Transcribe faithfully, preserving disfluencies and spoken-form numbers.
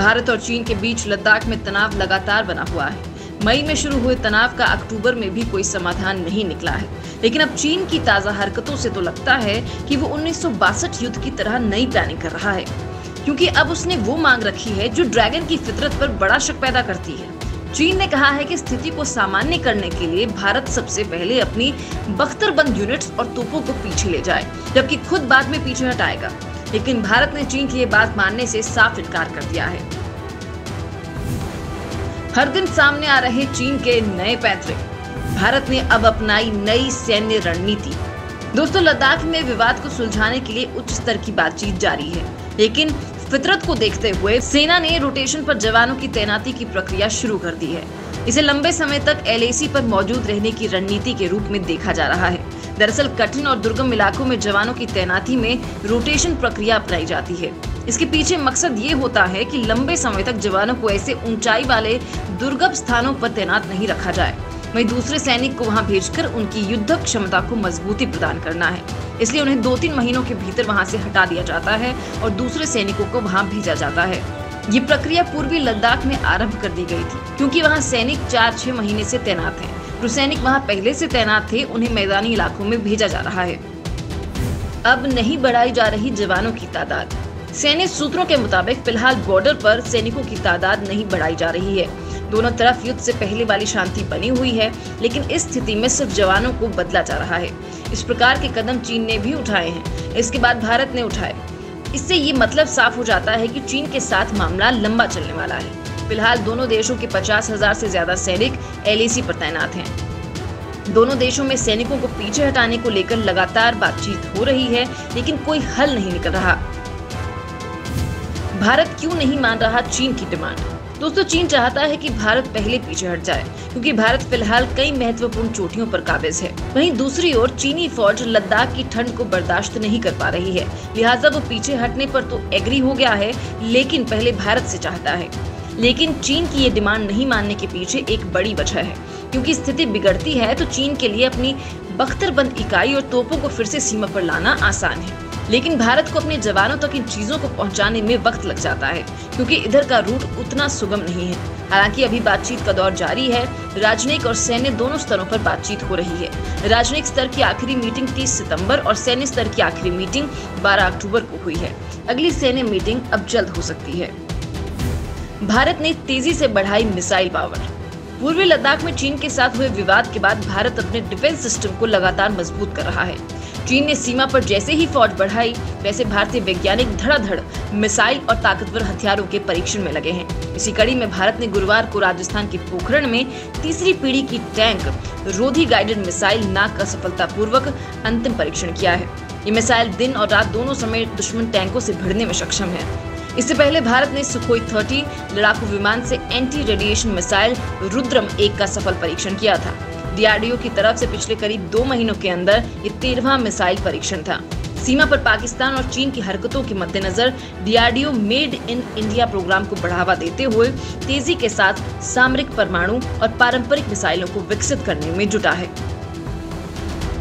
भारत और चीन के बीच लद्दाख में तनाव लगातार बना हुआ है। मई में शुरू हुए तनाव का अक्टूबर में भी कोई समाधान नहीं निकला है, लेकिन अब चीन की ताजा हरकतों से तो लगता है कि वो उन्नीस सौ बासठ युद्ध की तरह नई प्लानिंग कर रहा है, क्योंकि अब उसने वो मांग रखी है जो ड्रैगन की फितरत पर बड़ा शक पैदा करती है। चीन ने कहा है कि स्थिति को सामान्य करने के लिए भारत सबसे पहले अपनी बख्तरबंद यूनिट्स और तोपों को पीछे ले जाए, जबकि खुद बाद में पीछे हटाएगा। लेकिन भारत ने चीन की ये बात मानने से साफ इनकार कर दिया है। हर दिन सामने आ रहे चीन के नए पैंतरे। भारत ने अब अपनाई नई सैन्य रणनीति। दोस्तों, लद्दाख में विवाद को सुलझाने के लिए उच्च स्तर की बातचीत जारी है, लेकिन फितरत को देखते हुए सेना ने रोटेशन पर जवानों की तैनाती की प्रक्रिया शुरू कर दी है। इसे लंबे समय तक एल ए सी पर मौजूद रहने की रणनीति के रूप में देखा जा रहा है। दरअसल कठिन और दुर्गम इलाकों में जवानों की तैनाती में रोटेशन प्रक्रिया अपनाई जाती है। इसके पीछे मकसद ये होता है कि लंबे समय तक जवानों को ऐसे ऊंचाई वाले दुर्गम स्थानों पर तैनात नहीं रखा जाए, वहीं दूसरे सैनिक को वहां भेजकर उनकी युद्ध क्षमता को मजबूती प्रदान करना है। इसलिए उन्हें दो तीन महीनों के भीतर वहां से हटा दिया जाता है और दूसरे सैनिकों को वहां भेजा जाता है। ये प्रक्रिया पूर्वी लद्दाख में आरंभ कर दी गई थी, क्योंकि वहां सैनिक चार छह महीने से तैनात हैं। जो सैनिक वहां पहले से तैनात थे, उन्हें मैदानी इलाकों में भेजा जा रहा है। अब नहीं बढ़ाई जा रही जवानों की तादाद। सैन्य सूत्रों के मुताबिक फिलहाल बॉर्डर पर सैनिकों की तादाद नहीं बढ़ाई जा रही है। दोनों तरफ युद्ध से पहले वाली शांति बनी हुई है, लेकिन इस स्थिति में सिर्फ जवानों को बदला जा रहा है। इस प्रकार के कदम चीन ने भी उठाए हैं, इसके बाद भारत ने उठाए। इससे ये मतलब साफ हो जाता है कि चीन के साथ मामला लंबा चलने वाला है। फिलहाल दोनों देशों के पचास हजार से ज्यादा सैनिक एल ए सी पर तैनात हैं। दोनों देशों में सैनिकों को पीछे हटाने को लेकर लगातार बातचीत हो रही है, लेकिन कोई हल नहीं निकल रहा। भारत क्यों नहीं मान रहा चीन की डिमांड? दोस्तों, चीन चाहता है कि भारत पहले पीछे हट जाए, क्योंकि भारत फिलहाल कई महत्वपूर्ण चोटियों पर काबिज है। वहीं दूसरी ओर चीनी फौज लद्दाख की ठंड को बर्दाश्त नहीं कर पा रही है, लिहाजा वो पीछे हटने पर तो एग्री हो गया है, लेकिन पहले भारत से चाहता है। लेकिन चीन की ये डिमांड नहीं मानने के पीछे एक बड़ी वजह है, क्योंकि स्थिति बिगड़ती है तो चीन के लिए अपनी बख्तरबंद इकाई और तोपों को फिर से सीमा पर लाना आसान है, लेकिन भारत को अपने जवानों तक इन चीजों को पहुंचाने में वक्त लग जाता है, क्योंकि इधर का रूट उतना सुगम नहीं है। हालांकि अभी बातचीत का दौर जारी है। राजनयिक और सैन्य दोनों स्तरों पर बातचीत हो रही है। राजनयिक स्तर की आखिरी मीटिंग तीस सितंबर और सैन्य स्तर की आखिरी मीटिंग बारह अक्टूबर को हुई है। अगली सैन्य मीटिंग अब जल्द हो सकती है। भारत ने तेजी से बढ़ाई मिसाइल पावर। पूर्वी लद्दाख में चीन के साथ हुए विवाद के बाद भारत अपने डिफेंस सिस्टम को लगातार मजबूत कर रहा है। चीन ने सीमा पर जैसे ही फौज बढ़ाई, वैसे भारतीय वैज्ञानिक धड़ाधड़ मिसाइल और ताकतवर हथियारों के परीक्षण में लगे हैं। इसी कड़ी में भारत ने गुरुवार को राजस्थान के पोखरण में तीसरी पीढ़ी की टैंक रोधी गाइडेड मिसाइल नाग का सफलतापूर्वक अंतिम परीक्षण किया है। ये मिसाइल दिन और रात दोनों समय दुश्मन टैंकों से भिड़ने में सक्षम है। इससे पहले भारत ने सुखोई तीस लड़ाकू विमान से एंटी रेडिएशन मिसाइल रुद्रम एक का सफल परीक्षण किया था। डी आर डी ओ की तरफ से पिछले करीब दो महीनों के अंदर ये तेरहवां मिसाइल परीक्षण था। सीमा पर पाकिस्तान और चीन की हरकतों के मद्देनजर D R D O made in India programme को बढ़ावा देते हुए तेजी के साथ सामरिक, परमाणु और पारंपरिक मिसाइलों को विकसित करने में जुटा है।